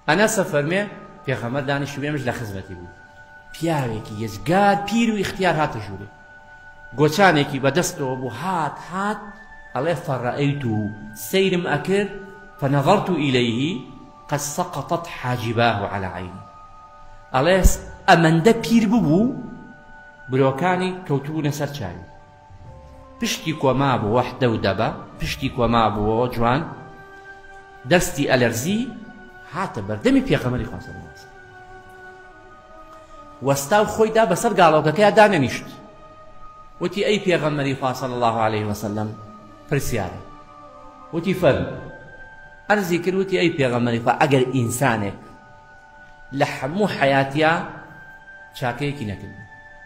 ئەنەسە فەرمێ پێغەمبەر دانیشت بێمش لە خزمەتی بوو پیاوێکی یەجگار پیر و اختیار هاتە ژوورێ گۆچانێکی بەدەستەوە بوو هات ئەڵێ فەڕەئەیتو سەیرم ئەکرد فنظرت إليه قد سقطت حاجباه على عيني ئەڵێ ئەمەندە پیر ببوو برۆکانی کەوتبوونە سەر چاوی پشتی کۆما بوو وەحدە و دەبە پشتی کۆما بووەوە جوان دەستی ئەلەرزی هاتە بەردەمی پێغەمبەری خوا صلی الله علیه وسلم وەستا و خۆیدا بەسەر گاڵۆکەکەیان دانەنیشت وتی ئەی پێغەمبەری خوا صلی الله عليه وسلم پرسیارە وتی فەرموو ئەرزی کرد وتی ئەی پێغەمبەری خوا ئەگەر ئینسانێک لە هەموو حەیاتیا چاکەیەکی نەکرد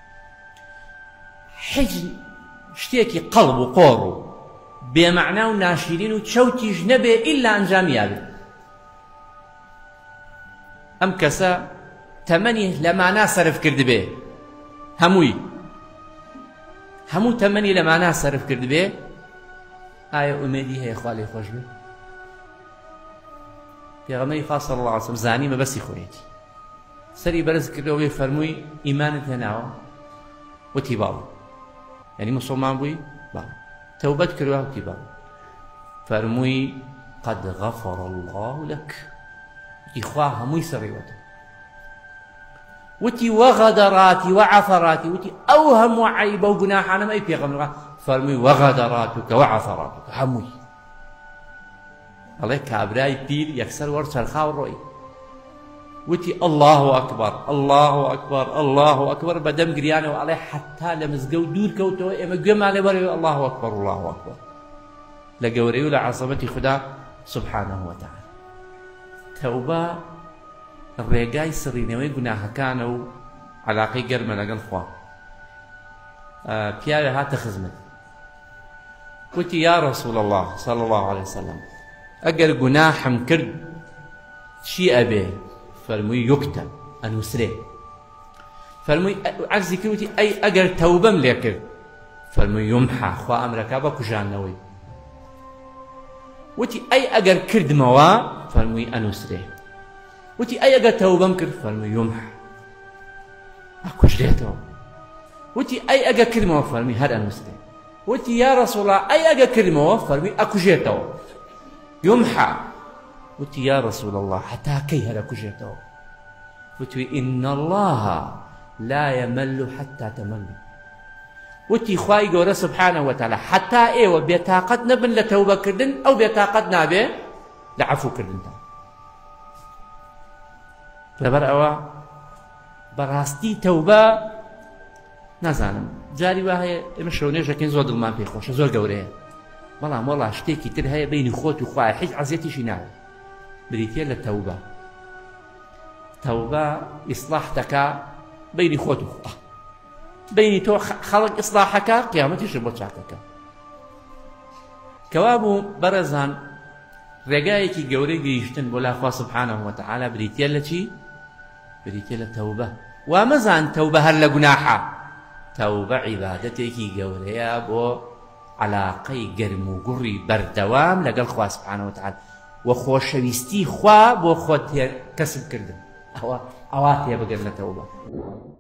هیچ شتێکی قەڵب و قۆڕ و بێمەعنا و ناشرین و چەوتیش نەبێ ئیلا ئەنجامی یابێت ئەم کەسە تەمەنی لە مانا سەرف کرد بێ هەموو تەمەنی لە مانا سەرف کرد بێ ئایا ئومێدی هەیە خوا لێی خۆش بێ پێغەمبەری خوا صلی الله علیه وسلم زانی مەبەستی خۆیەتی سەری بەرز کردەوەی فەرمووی ئیمانت هێناوە وتی باوە یعنی مسلمان بووی باوە تەوبەت کردووە وتی باوە فەرمووی قد غفر الله لك وتی خوا هەمووی سەڕێوەتە وتی وغدراتی وعثراتی وتی ئەو هەموو عەیبە و گوناحانەم ئەی پێغەمبەر فەرمووی وغدراتك وعثراتك هەمووی ئەڵێ کابرای پیر یەکسەر وەرچەرخاو ڕۆی وتی الله ئەکبەر الله ئەکبەر الله ئەکبەر بەدەم گریانەوە ئەڵێ حەتا لە مزگەوت دوور کەوتەوە ئێمە گوێمان لێ بەرەوێ الله ئەکبەر الله ئەکبەر لە گەورەی و لە عەزەمەتی خوددا سبحانه وتعالى تەوبە ڕێگای سڕینەوەی گوناهەکانە و عەلاقەی گەرمە لەگەڵ خوا پیاوێ هاتە خزمەت وتی یا رسول الله صلى الله عليه وسلم ئەگەر گوناحم کرد چی ئەبێ فەرمووی یوکتە ئەنووسرێ فەرمووی عەرزی کرد وتی ئەی ئەگەر تەوبەم لێ کرد فەرمووی یومحا خوا ئەمرەکا بە کوژانەوەی وتی ئەی ئەگەر کردمەوە فەرمووی ئەنووسرێ وتی ئەی ئەگەر تەوبەم کرد فەرمووی یومحا ئەکوژرێتەوە وتی ئەی ئەگەر کردمەوە فەرمووی هەر ئەنووسرێ وتی یا رسول الله ئەی ئەگەر کردمەوە فەرمووی ئەکوژێتەوە يمحى وتي يا رسول الله حتى كي هلا كجيتو وتي إن الله لا يمل حتى تمل وتي خواي قول سبحانه وتعالى حتى ايوه بيتاقت نبن لتوبة كردن أو بيتاقت نابي لعفو كردن لبرأوا براستي توبة نازانم جاري واهي مشروني شكين زود المان في خوش زود قوريه بەڵام وەڵا شتێکی تر هەیە بینی خۆت و خوای هیچ عەزیەتیشی ناوێ بریتە لە تەوبە تەوبە ئیسلاح دەکا بینی خۆت و خوا بینی تۆ خەڵک ئیسلاحەکە قیامەتیش بۆ چاکەکە کەوا بوو بەرەزان ڕێگایەکی گەورەی گەیشتن بۆ لا خوا سبحانه وتعالى بریتە لە چی بریتە لە تەوبە وا مەزان تەوبە هەر لە گوناحە تەوبە عیبادەتێکی گەورەیە بۆ علاقەی گەرم و گوڕی بەردەوام لەگەڵ خوا سبحانه وتعالى وەخۆشەویستی خوا بۆ خۆت کەسب کردن ئەوە تێبگەن لە تەوبە